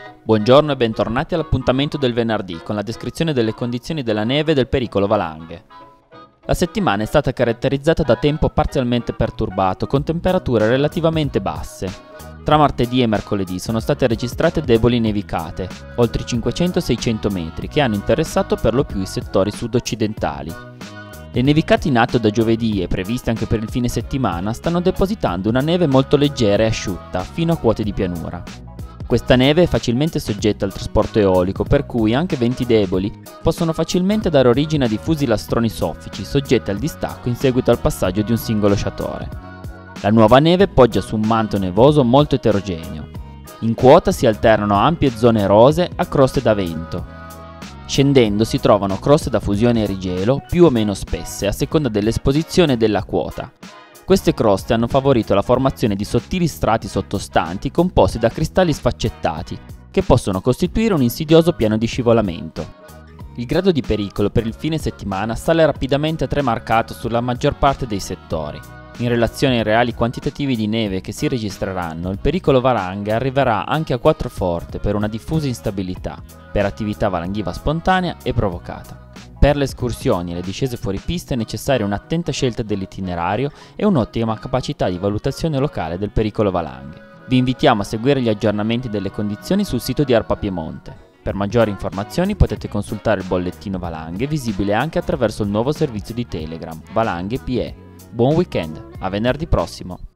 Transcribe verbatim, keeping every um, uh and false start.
Buongiorno e bentornati all'appuntamento del venerdì con la descrizione delle condizioni della neve e del pericolo valanghe. La settimana è stata caratterizzata da tempo parzialmente perturbato con temperature relativamente basse. Tra martedì e mercoledì sono state registrate deboli nevicate, oltre cinquecento seicento metri, che hanno interessato per lo più i settori sud-occidentali. Le nevicate in atto da giovedì e previste anche per il fine settimana stanno depositando una neve molto leggera e asciutta fino a quote di pianura. Questa neve è facilmente soggetta al trasporto eolico, per cui anche venti deboli possono facilmente dare origine a diffusi lastroni soffici soggetti al distacco in seguito al passaggio di un singolo sciatore. La nuova neve poggia su un manto nevoso molto eterogeneo. In quota si alternano ampie zone erose a croste da vento. Scendendo si trovano croste da fusione e rigelo più o meno spesse a seconda dell'esposizione e della quota. Queste croste hanno favorito la formazione di sottili strati sottostanti composti da cristalli sfaccettati, che possono costituire un insidioso piano di scivolamento. Il grado di pericolo per il fine settimana sale rapidamente a tre marcato sulla maggior parte dei settori. In relazione ai reali quantitativi di neve che si registreranno, il pericolo valanghe arriverà anche a quattro forte per una diffusa instabilità, per attività valanghiva spontanea e provocata. Per le escursioni e le discese fuori pista è necessaria un'attenta scelta dell'itinerario e un'ottima capacità di valutazione locale del pericolo valanghe. Vi invitiamo a seguire gli aggiornamenti delle condizioni sul sito di ARPA Piemonte. Per maggiori informazioni potete consultare il bollettino valanghe, visibile anche attraverso il nuovo servizio di Telegram, Valanghe P E. Buon weekend, a venerdì prossimo!